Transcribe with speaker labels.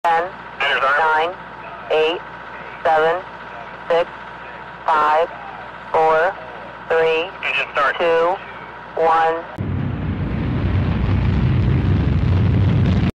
Speaker 1: 10, 9, 8, 7, 6, 5, 4, 3, 2, 1.